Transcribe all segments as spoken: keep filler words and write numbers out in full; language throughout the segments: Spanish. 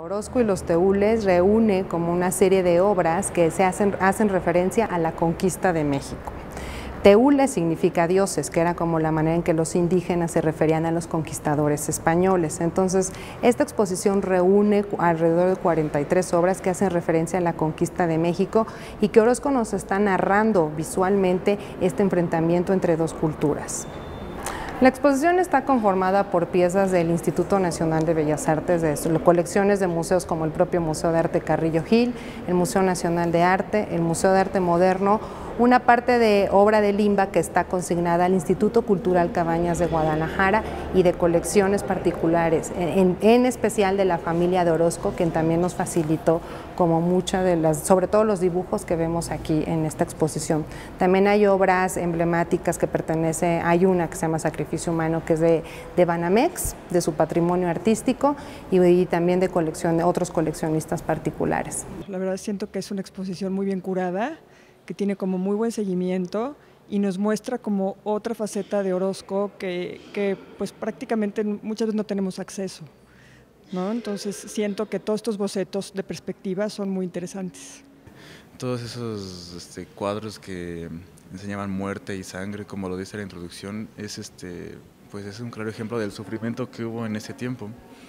Orozco y los Teúles reúne como una serie de obras que se hacen, hacen referencia a la conquista de México. Teúles significa dioses, que era como la manera en que los indígenas se referían a los conquistadores españoles. Entonces, esta exposición reúne alrededor de cuarenta y tres obras que hacen referencia a la conquista de México y que Orozco nos está narrando visualmente este enfrentamiento entre dos culturas. La exposición está conformada por piezas del Instituto Nacional de Bellas Artes, de colecciones de museos como el propio Museo de Arte Carrillo Gil, el Museo Nacional de Arte, el Museo de Arte Moderno, una parte de obra de Limba que está consignada al Instituto Cultural Cabañas de Guadalajara y de colecciones particulares, en, en especial de la familia de Orozco, quien también nos facilitó como muchas de las, sobre todo los dibujos que vemos aquí en esta exposición. También hay obras emblemáticas que pertenece, hay una que se llama Sacrificio Humano, que es de, de Banamex, de su patrimonio artístico, y, y también de colección, de otros coleccionistas particulares. La verdad siento que es una exposición muy bien curada, que tiene como muy buen seguimiento y nos muestra como otra faceta de Orozco que, que pues prácticamente muchas veces no tenemos acceso, ¿no? Entonces siento que todos estos bocetos de perspectiva son muy interesantes. Todos esos este, cuadros que enseñaban muerte y sangre, como lo dice la introducción, es, este, pues es un claro ejemplo del sufrimiento que hubo en ese tiempo.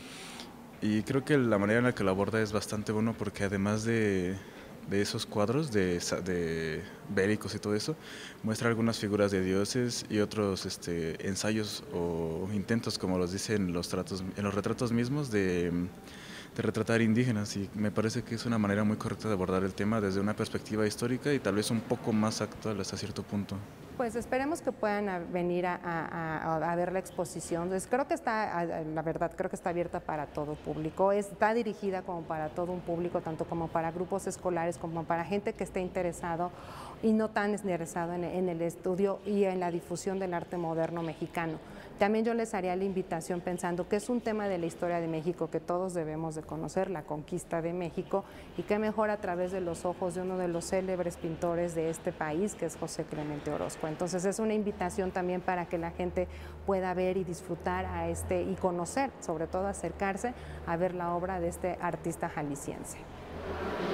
Y creo que la manera en la que lo aborda es bastante bueno porque además de de esos cuadros de, de bélicos y todo eso, muestra algunas figuras de dioses y otros este, ensayos o intentos, como los dicen los tratos, en los retratos mismos, de, de retratar indígenas, y me parece que es una manera muy correcta de abordar el tema desde una perspectiva histórica y tal vez un poco más actual hasta cierto punto. Pues esperemos que puedan venir a, a, a ver la exposición. Entonces, creo que está, la verdad, creo que está abierta para todo público. Está dirigida como para todo un público, tanto como para grupos escolares, como para gente que esté interesado y no tan interesado en, en el estudio y en la difusión del arte moderno mexicano. También yo les haría la invitación pensando que es un tema de la historia de México que todos debemos de conocer, la conquista de México, y qué mejor a través de los ojos de uno de los célebres pintores de este país, que es José Clemente Orozco. Entonces es una invitación también para que la gente pueda ver y disfrutar a este y conocer, sobre todo acercarse a ver la obra de este artista jalisciense.